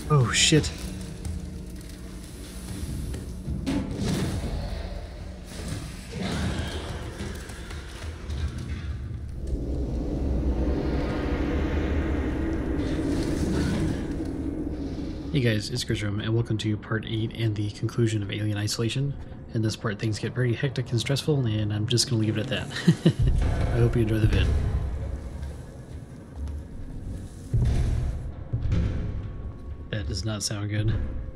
Oh shit. Hey guys, it's Grissom, and welcome to part 8 and the conclusion of Alien Isolation. In this part, things get very hectic and stressful, and I'm just going to leave it at that. I hope you enjoy the vid. That does not sound good.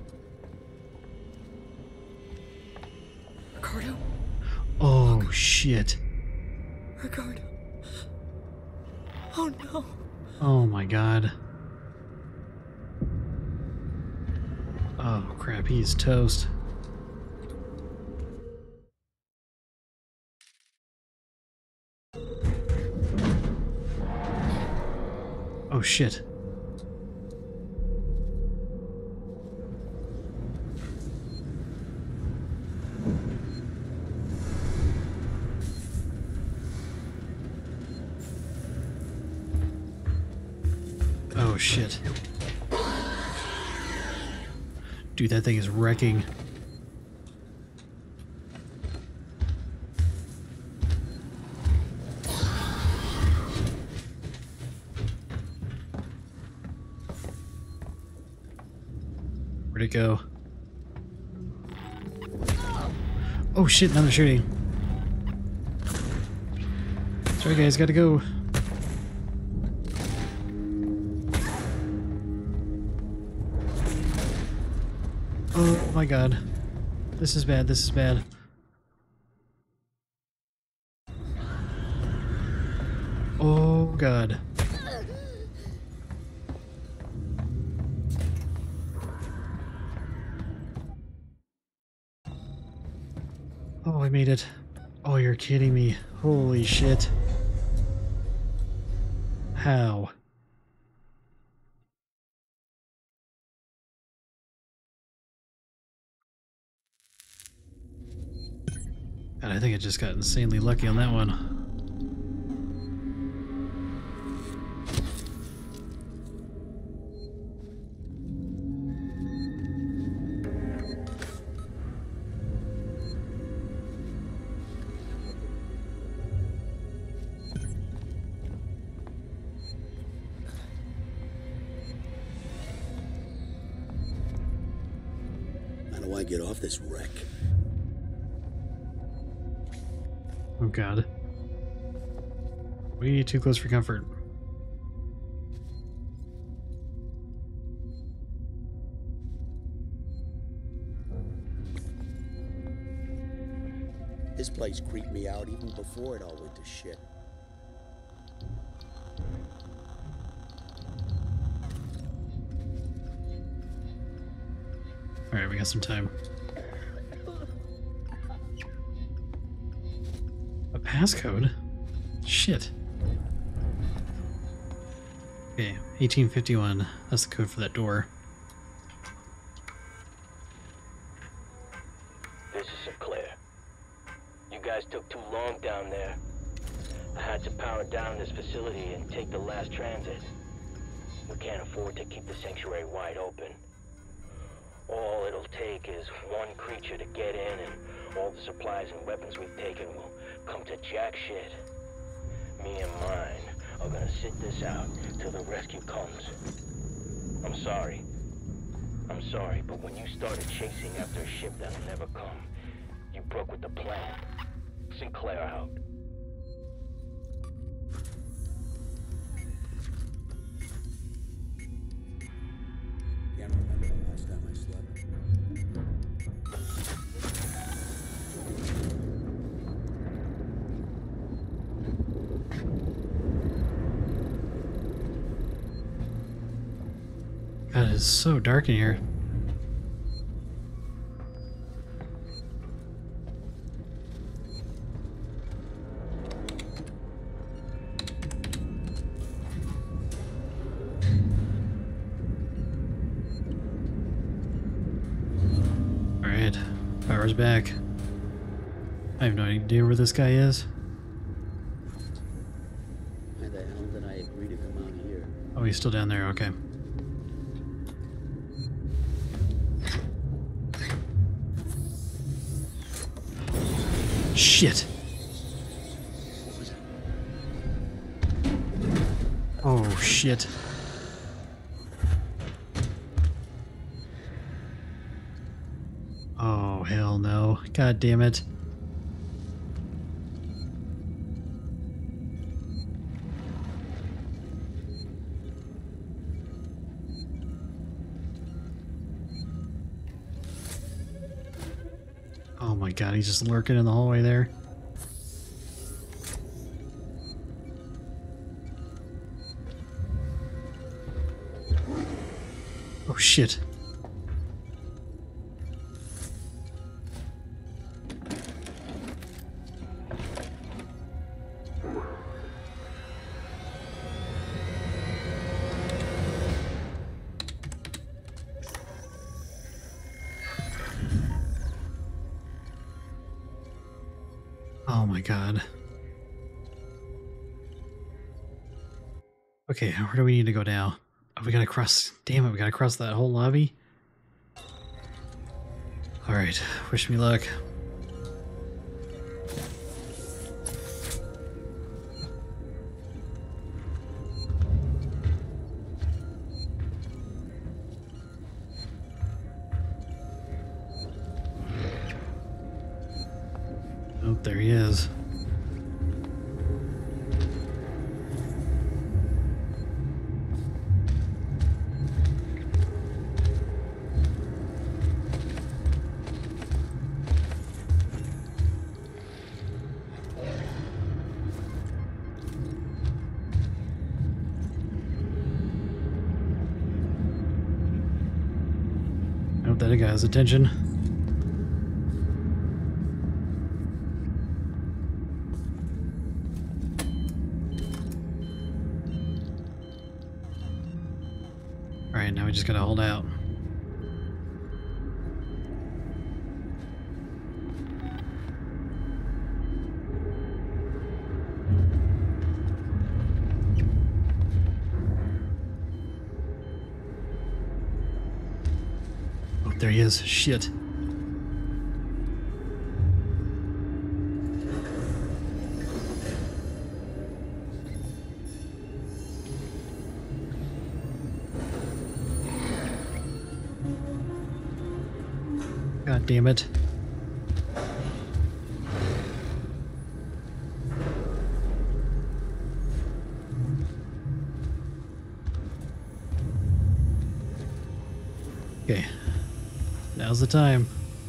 Ricardo? Oh, shit. Ricardo. Oh no. Oh my god. Oh crap, he's toast. Oh shit. Oh shit. Dude, that thing is wrecking. Where'd it go? Oh shit, now they're shooting. Sorry guys, gotta go. Oh my god. This is bad, this is bad. Oh god. Oh, I made it. Oh, you're kidding me. Holy shit. How? God, I think I just got insanely lucky on that one. How do I get off this wreck? Oh god. Way too close for comfort. This place creeped me out even before it all went to shit. Alright, we got some time. A passcode? Shit. Okay, 1851. That's the code for that door. This is Sinclair. You guys took too long down there. I had to power down this facility and take the last transit. We can't afford to keep the sanctuary wide open. All it'll take is one creature to get in, and all the supplies and weapons we've taken will come to jack shit. Me and mine are gonna sit this out till the rescue comes. I'm sorry, but when you started chasing after a ship that'll never come, you broke with the plan. Sinclair out. Can't remember the last time I slept. God, it's so dark in here. Alright, power's back. I have no idea where this guy is. Why the hell did I agree to come out here? Oh, he's still down there, okay. Shit. Oh, shit. Oh, hell no. God damn it. Oh my god, he's just lurking in the hallway there. Oh shit. Oh my god. Okay, where do we need to go now? Oh, we gotta cross. Damn it, we gotta cross that whole lobby? Alright, wish me luck. Oh, there he is. I hope that got his attention. Alright, now we just gotta hold out. Oh, there he is. Shit. God damn it. Okay. Now's the time.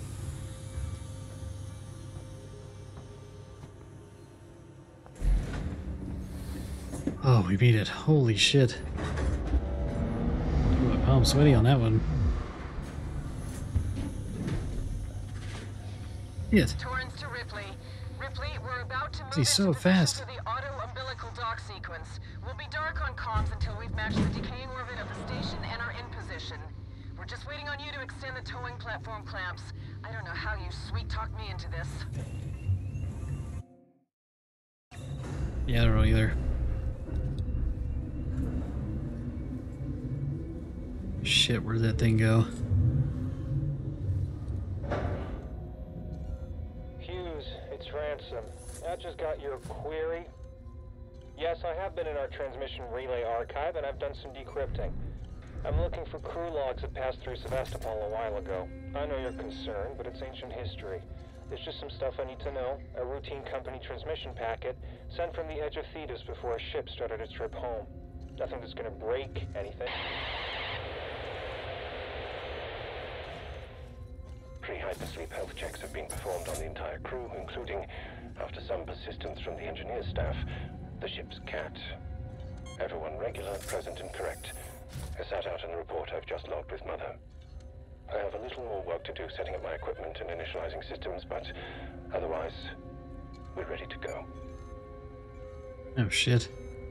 Oh, we beat it. Holy shit. Ooh, my palm's sweaty on that one. Shit. Torrance to Ripley. Ripley, we're about to move He's so into fast. position for the auto-umbilical dock sequence. We'll be dark on comms until we've matched the decaying orbit of the station and are in position. We're just waiting on you to extend the towing platform clamps. I don't know how you sweet-talked me into this. Yeah, I don't know either. Shit, where'd that thing go? Hughes, it's Ransom. I just got your query. Yes, I have been in our transmission relay archive, and I've done some decrypting. I'm looking for crew logs that passed through Sevastopol a while ago. I know you're concerned, but it's ancient history. There's just some stuff I need to know. A routine company transmission packet sent from the edge of Thetis before a ship started its trip home. Nothing that's gonna break anything. Pre-hypersleep health checks have been performed on the entire crew, including, after some persistence from the engineer staff, the ship's cat. Everyone regular, present, and correct. As set out in the report I've just logged with Mother. I have a little more work to do setting up my equipment and initializing systems, but otherwise, we're ready to go. Oh shit.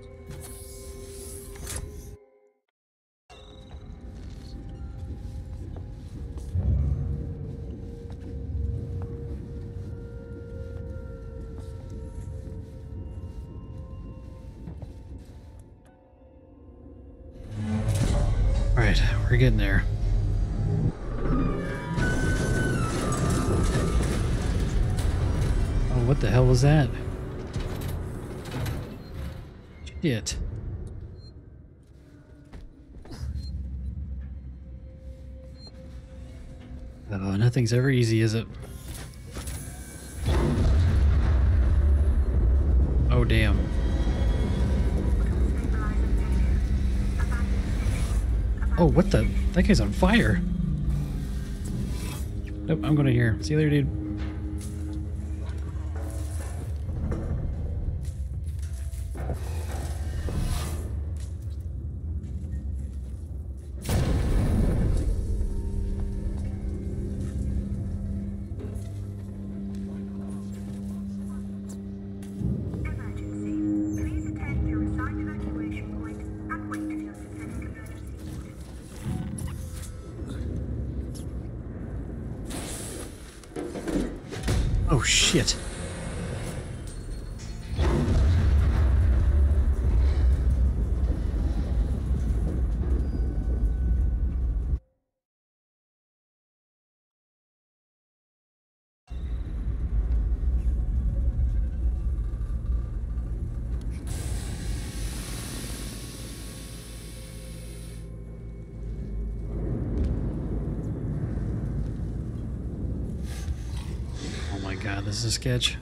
Alright, we're getting there. what the hell was that? Shit. Oh, nothing's ever easy, is it? Oh, damn. Oh, what the? That guy's on fire. Nope, I'm going to here. See you later, dude. Oh, shit. God, this is a sketch.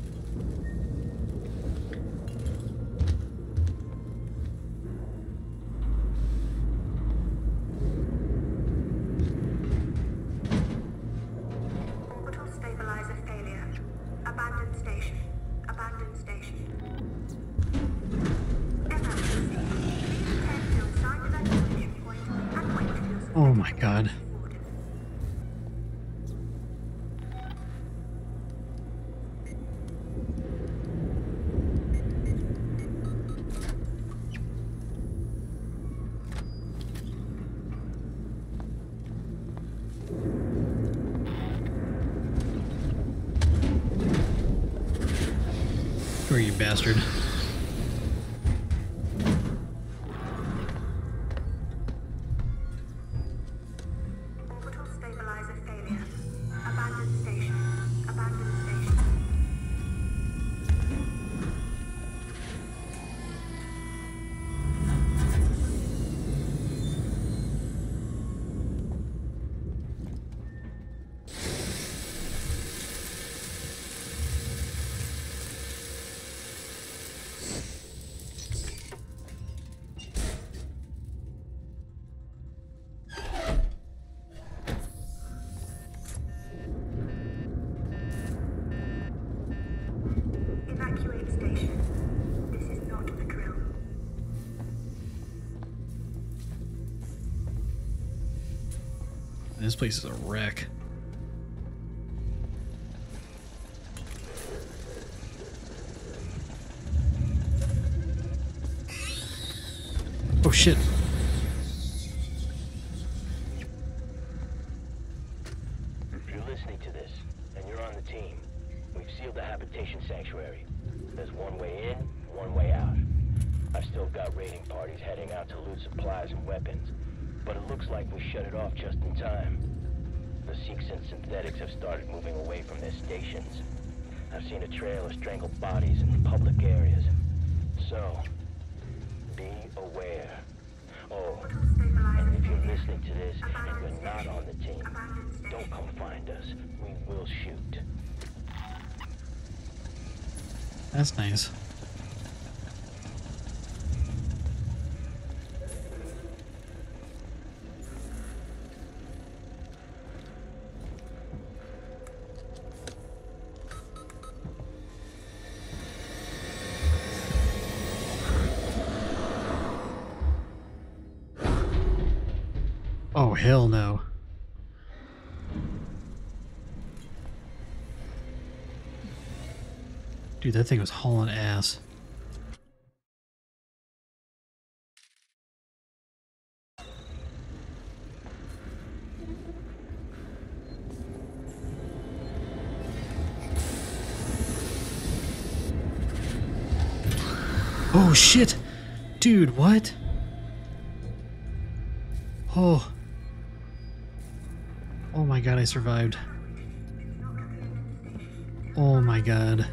Orbital stabilizer failure. Abandoned station. Abandoned station. Emergency. Please attend to assigned evacuation point and wait for your Oh my God. Where are you, bastard? Orbital stabilizer failure. Abandoned station. Abandoned station. Evacuate station. This is not a drill. This place is a wreck. Oh shit. If you're listening to this, and you're on the team, we've sealed the habitation sanctuary. There's one way in, one way out. I've still got raiding parties heading out to loot supplies and weapons, but it looks like we shut it off just in time. The Seeks and Synthetics have started moving away from their stations. I've seen a trail of strangled bodies in public areas. So, be aware. Oh, and if you're listening to this and you're not on the team, don't come find us. We will shoot. That's nice. Oh, hell no. Dude, that thing was hauling ass. Oh shit! Dude, what? Oh. Oh my god, I survived. Oh my god.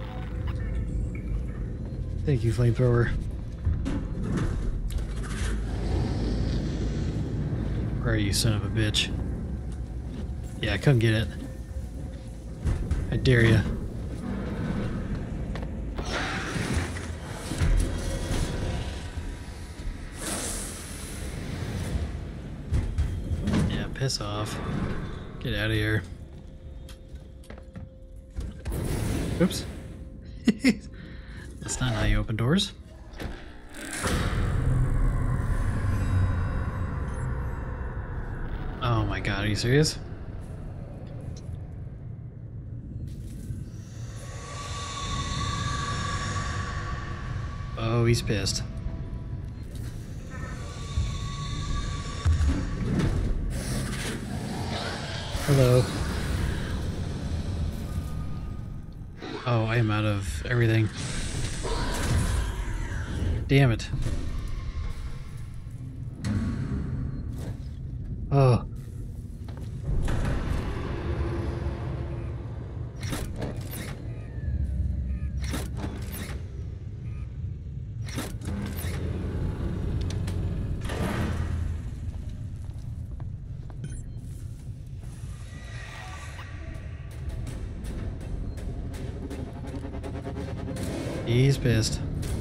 Thank you, flamethrower. Where are you, son of a bitch? Yeah, come get it. I dare ya. Yeah, piss off. Get out of here. Oops. That's not how you open doors. Oh my god, are you serious? Oh, he's pissed. Hello. Oh, I am out of everything. Damn it. Oh. He's pissed.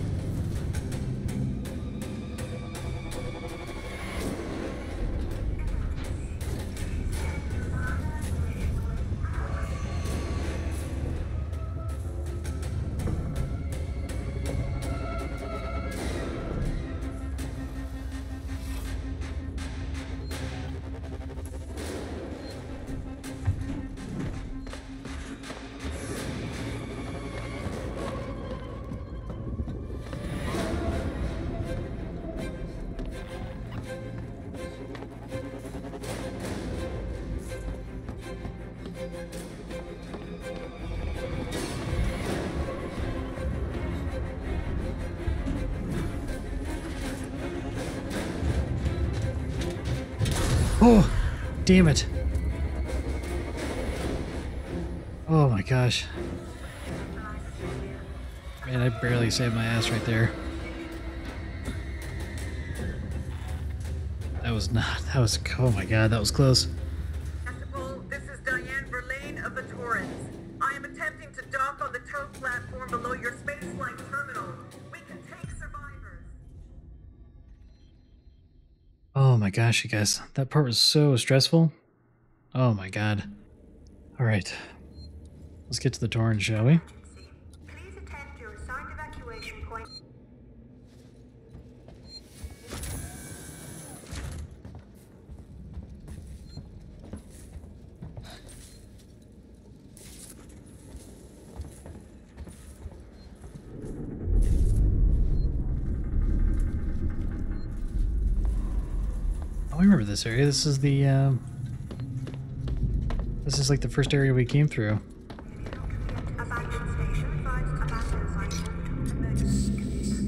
Oh, damn it. Oh my gosh. Man, I barely saved my ass right there. That was not, that was, oh my god, that was close. Decibel, this is Diane Verlaine of the Torrens. I am attempting to dock on the tow platform below your spaceflight terminal. We can take survivors. Oh my gosh, you guys, that part was so stressful. Oh my god. Alright, let's get to the Torrens, shall we? Please attend your assigned evacuation point. Oh, I remember this area. This is the, this is like the first area we came through. Abandoned station, advised abandoned site. Emergency.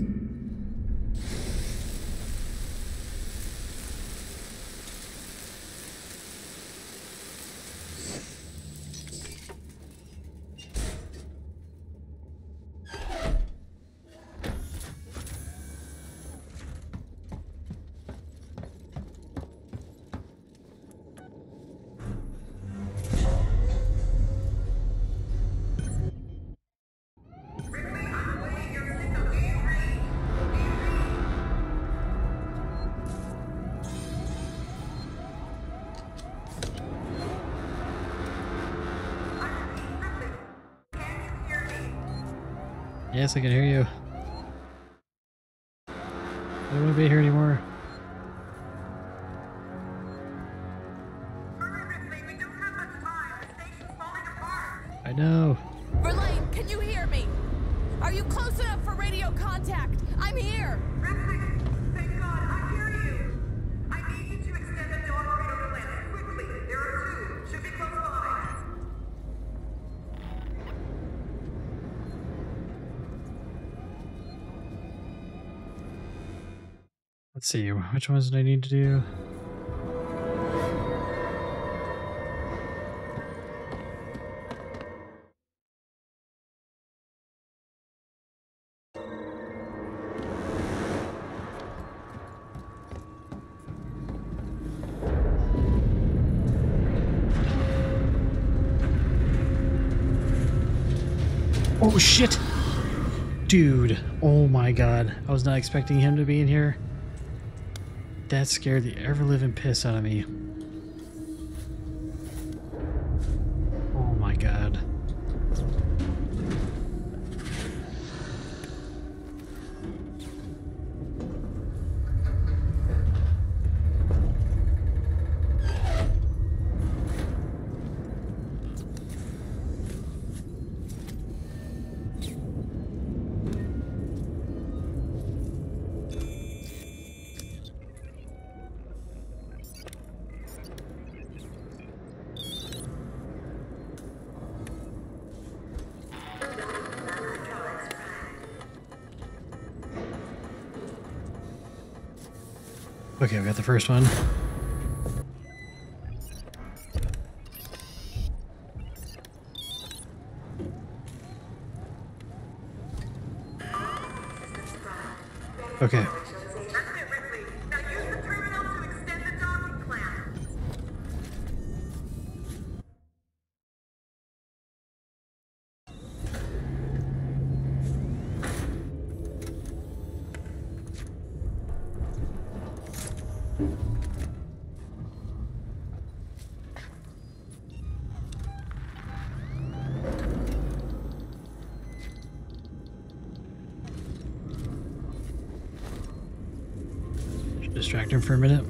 Yes, I can hear you. I don't want to be here anymore. Hurry, Ripley, we don't have much time. The station's falling apart. I know. Verlaine, can you hear me? Are you close enough for radio contact? I'm here. Ripley, thank God, I hear you. I need you to extend the door radar length quickly. There are two. Should be close by. Let's see, which ones did I need to do? Oh shit! Dude, oh my god. I was not expecting him to be in here. That scared the ever-living piss out of me. Oh my god. Okay, we got the first one. Okay. That's it, Ripley. Now use the terminal to extend the docking clamp. Distract him for a minute.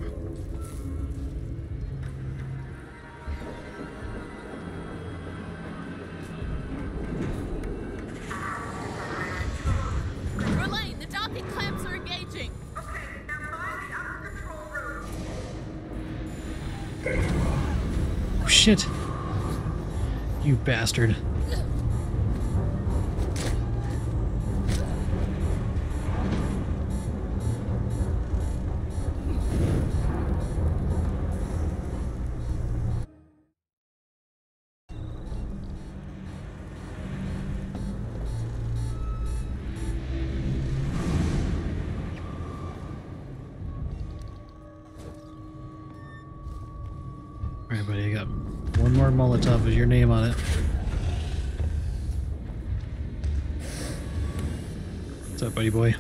Verlaine, the docking clamps are engaging. Okay, now find the upper control room. Oh shit! You bastard. Alright, buddy, I got one more Molotov with your name on it. What's up, buddy boy?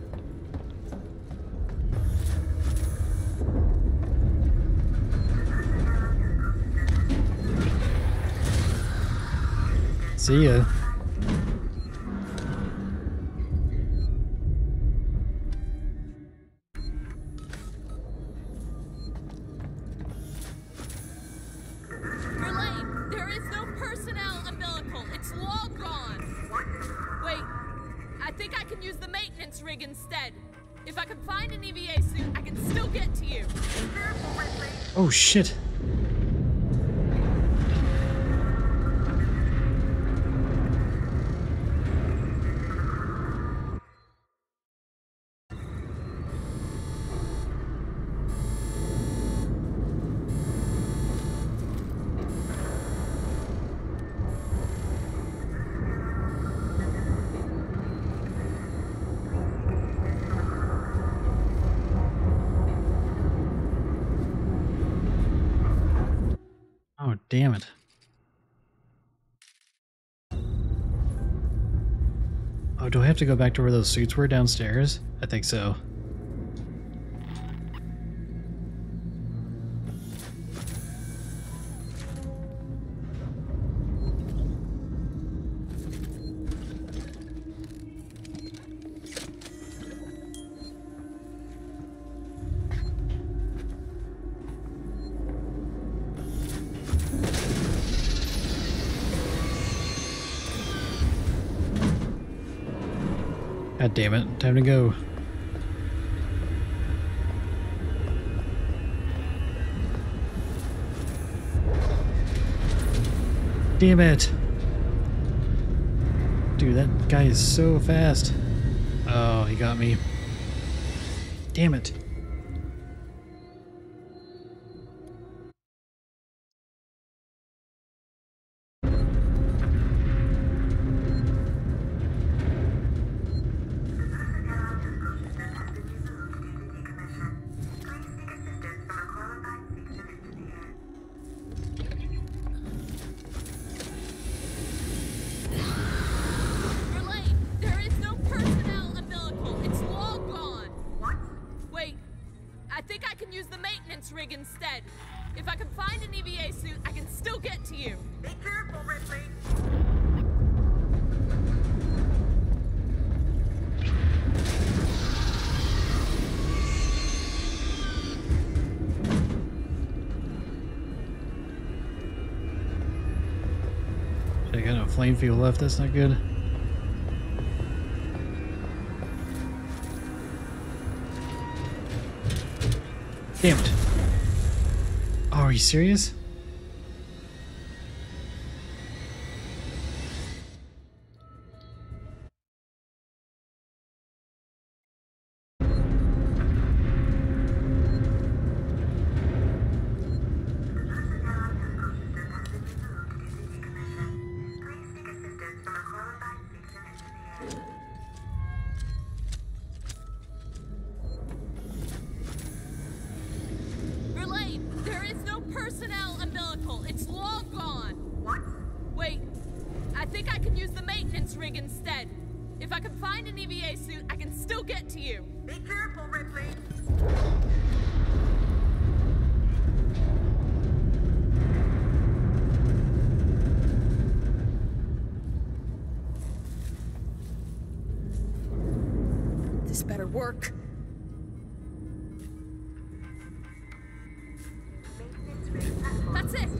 See ya. Verlaine, there is no personnel umbilical. It's long gone. Wait, I think I can use the maintenance rig instead. If I can find an EVA suit, I can still get to you. Oh shit. Oh, damn it. Oh, do I have to go back to where those suits were downstairs? I think so. God damn it, time to go. Damn it! Dude, that guy is so fast. Oh, he got me. Damn it. I think I can use the maintenance rig instead. If I can find an EVA suit, I can still get to you. Be careful, Ripley. I got no flame fuel left, that's not good. Damn it. Oh, are you serious? Verlaine, there is no personnel umbilical. It's long gone. What? Wait, I think I can use the maintenance rig instead. If I can find an EVA suit, I can still get to you. Be careful, Ripley. This better work. That's it.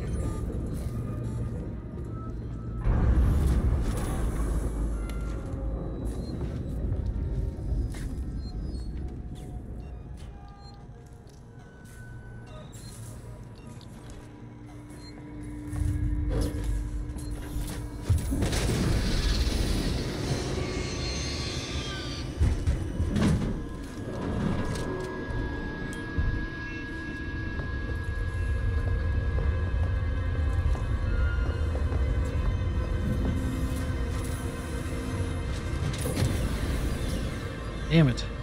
Damn it.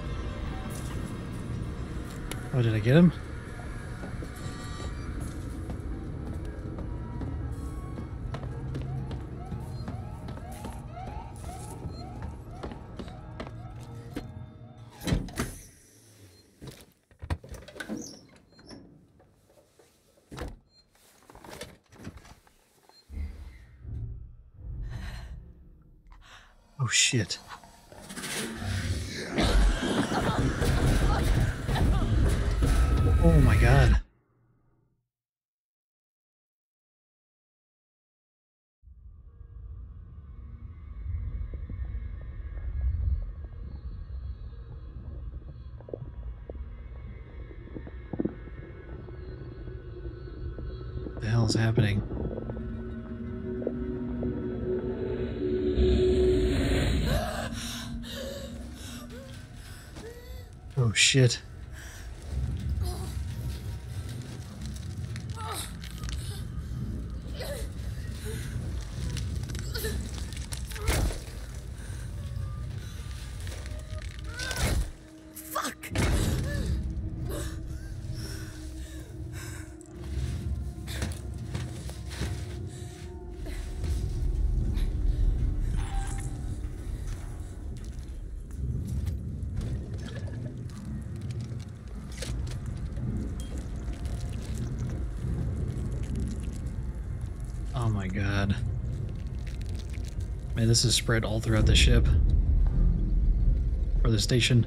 Oh, did I get him? Oh shit. Oh my god. What the hell is happening? Oh shit. Oh my god. Man, this is spread all throughout the ship. Or the station.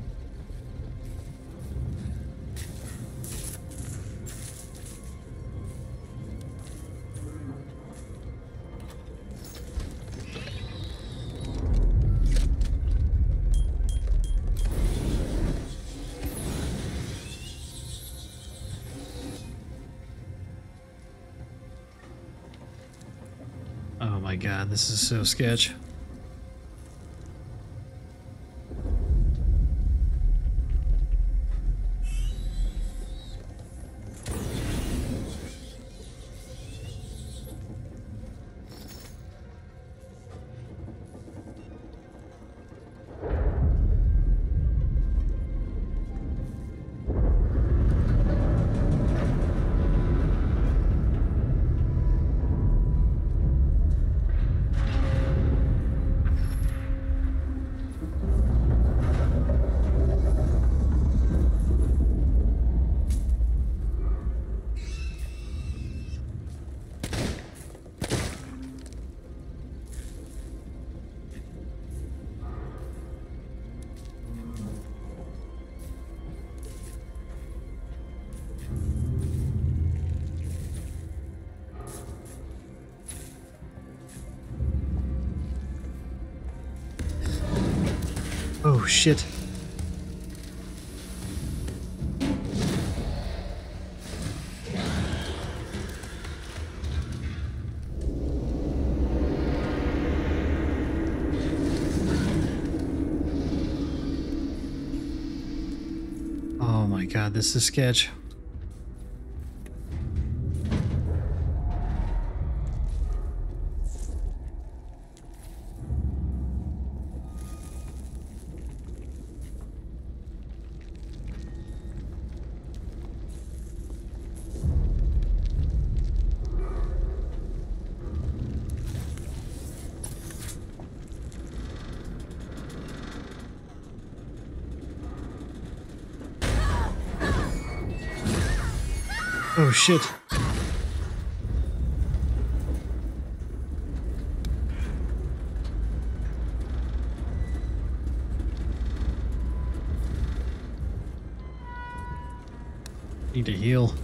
Oh my god, this is so sketch. Oh, shit. Oh my god, this is sketch. Oh shit. Need to heal.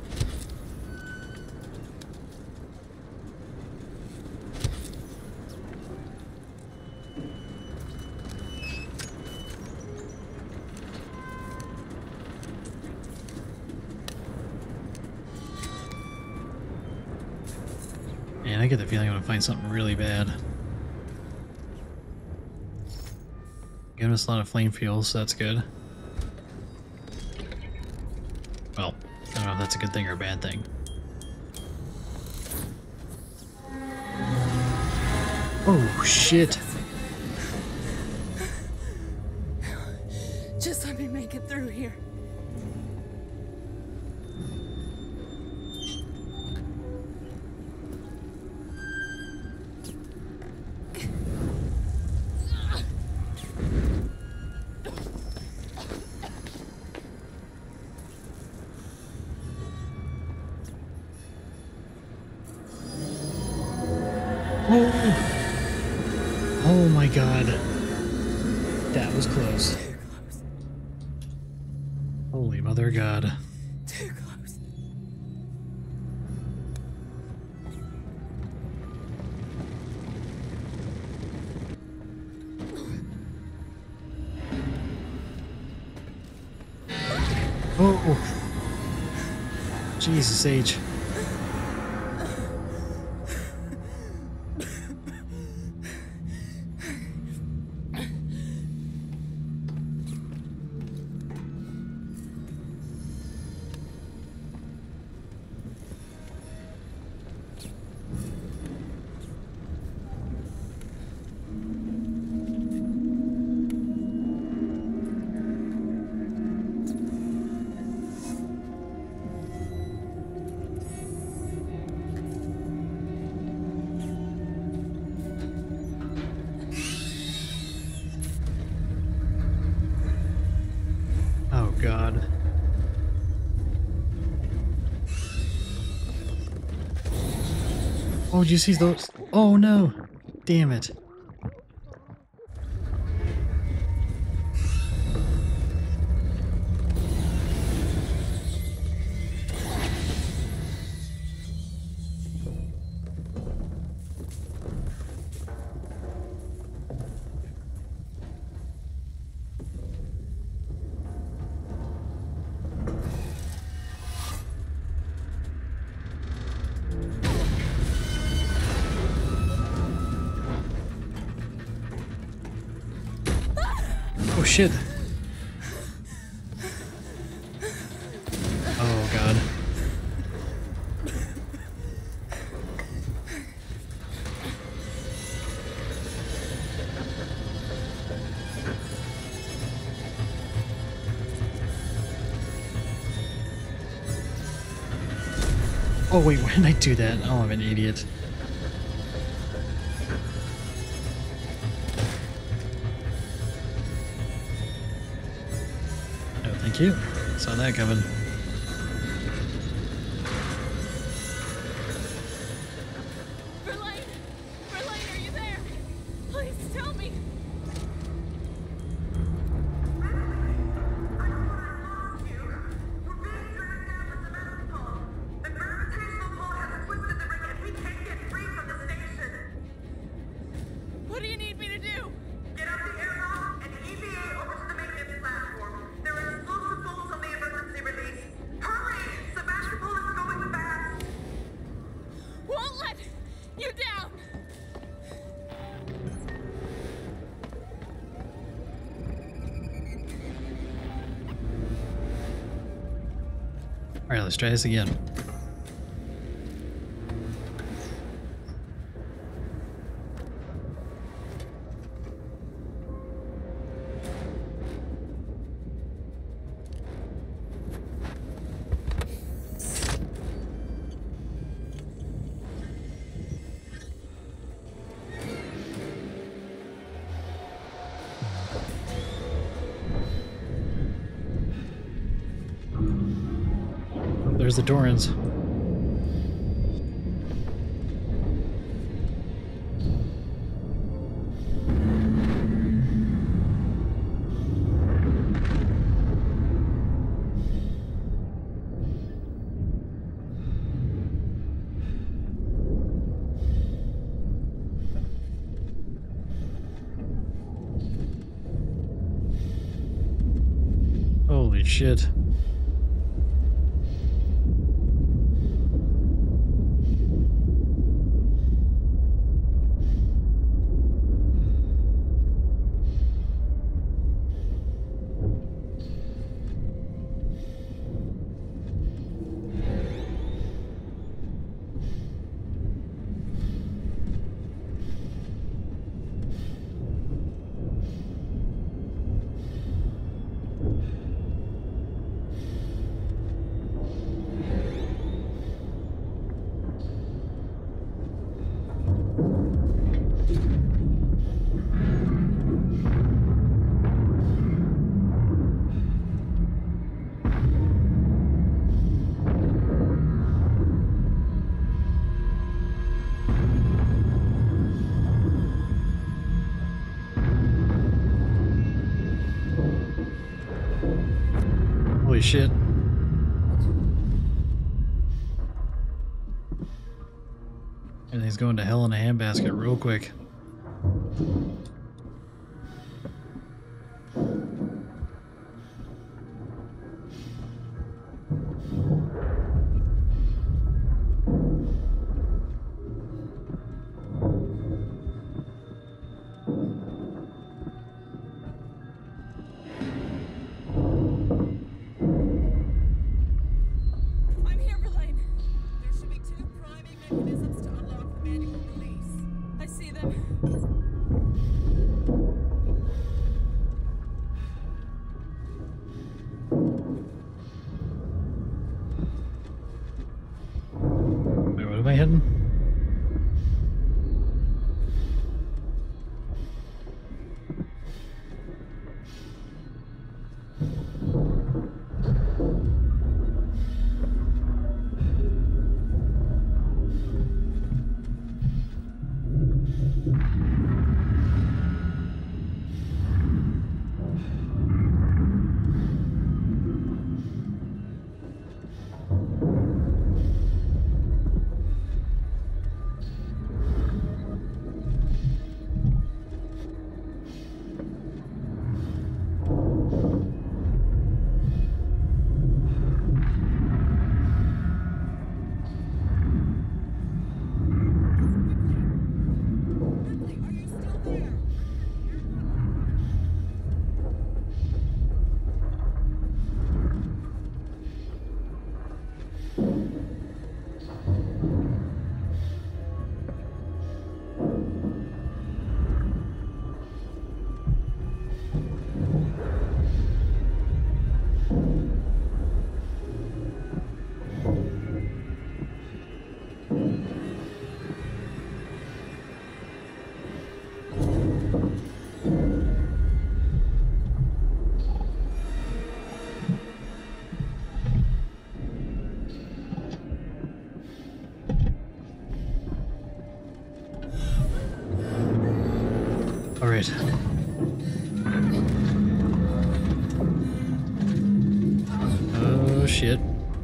Man, I get the feeling I'm gonna find something really bad. Giving us a lot of flame fuel, so that's good. Well, I don't know if that's a good thing or a bad thing. Oh, shit. Just let me make it through here. Oh my god. That was close. Holy mother of God. Too close. Oh. Jesus H. Oh god. Oh, did you see those? Oh no! Damn it. Oh shit. Oh god. Oh wait, why did I do that? Oh, I'm an idiot. Oh, thank you. Saw that coming. Verlaine! Verlaine, are you there? Please tell me! What do you need me to do? Get out the airlock and EVA Alright, let's try this again. There's the Torrens. Holy shit. Holy shit. Everything's going to hell in a handbasket real quick. I'm here, Verlaine. There should be 2 priming mechanisms to unlock the manual release. I see them. Wait, what am I hitting? Ripley, are you still there? All right. Oh shit.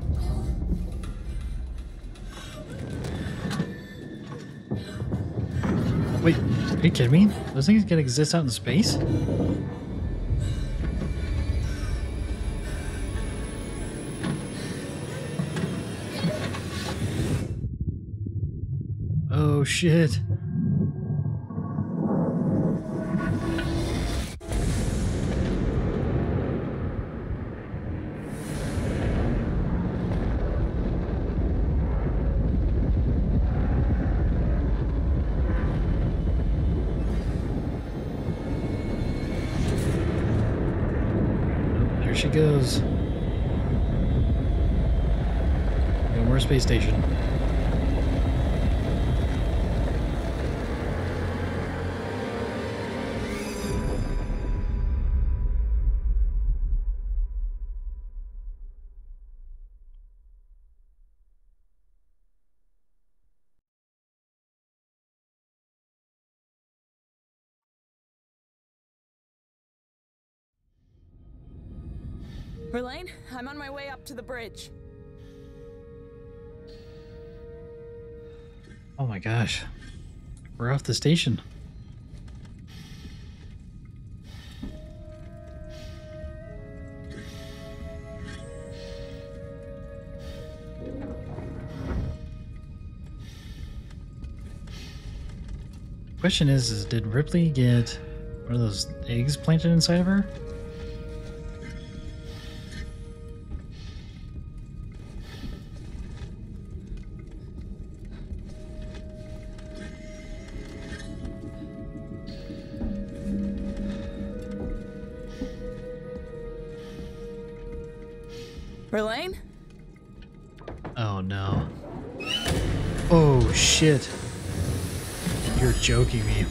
Wait, are you kidding me? Those things can exist out in space? Oh shit. it goes. No more space station. Verlaine, I'm on my way up to the bridge. Oh my gosh. We're off the station. Question is did Ripley get one of those eggs planted inside of her? Verlaine? Oh no. Oh shit. You're joking me.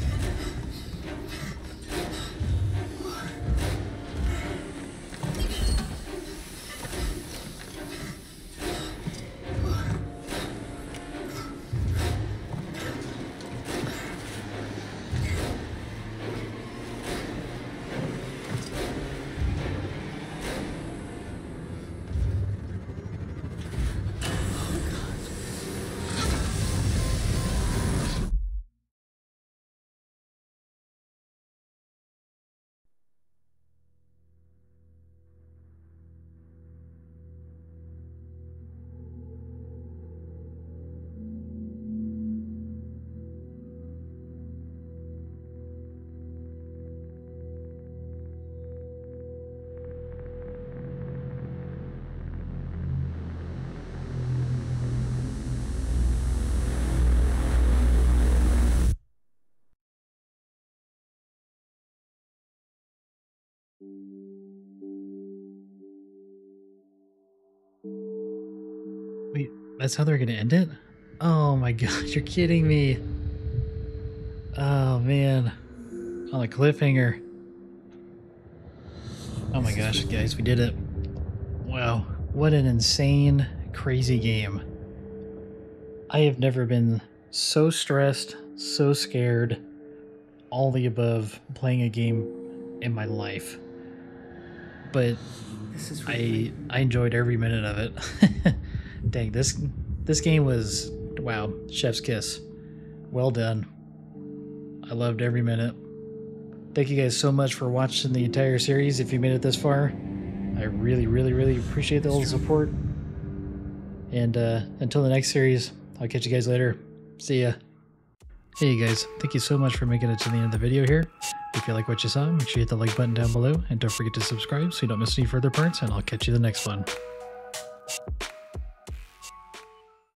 Wait, that's how they're gonna end it? Oh my god, you're kidding me. Oh man. On a cliffhanger. Oh my gosh, guys, we did it. Wow, what an insane, crazy game. I have never been so stressed, so scared, all the above playing a game in my life. But I enjoyed every minute of it. Dang, this game was, wow, chef's kiss. Well done. I loved every minute. Thank you guys so much for watching the entire series. If you made it this far, I really, really, really appreciate all the support. And until the next series, I'll catch you guys later. See ya. Hey guys, thank you so much for making it to the end of the video here. If you like what you saw, make sure you hit the like button down below, and don't forget to subscribe so you don't miss any further parts, and I'll catch you the next one.